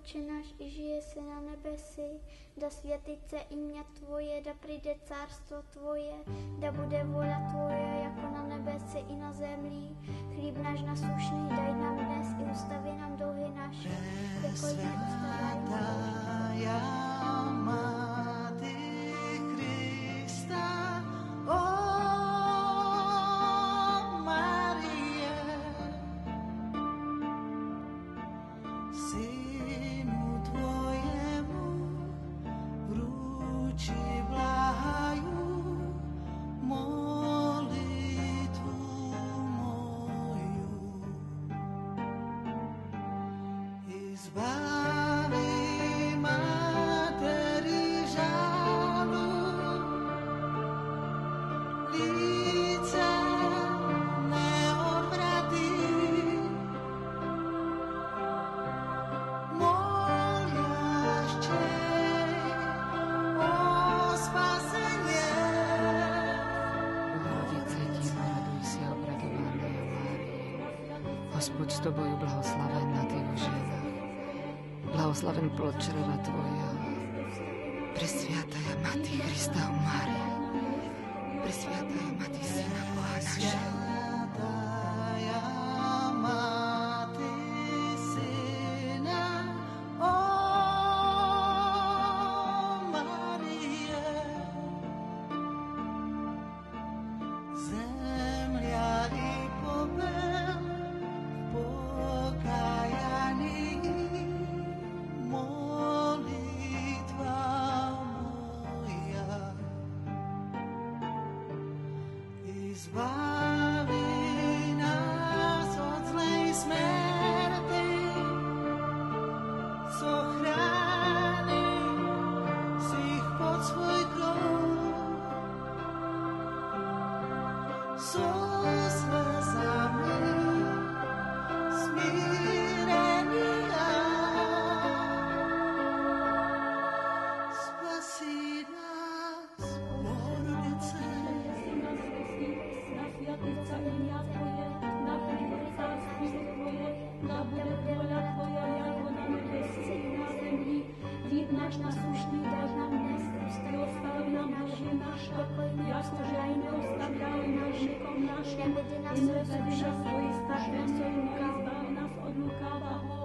Otče náš, i žije se na nebesi, da světit se jméno Tvoje, da přijde cárstvo Tvoje, da bude vůle Tvoje, jako na nebesi i na zemi. Chlíb náš naslušný daj nám dnes i ustavi nám dluhy naše, jako i my ustáváme. Господь с тобою благословенна ты в женах, благословен плод чрева твоего. Пресвятая Мати Христа Мария, Пресвятая Мати Сына Бога нашего. Nebudi nás rozrušení, zbav nás od lukavého.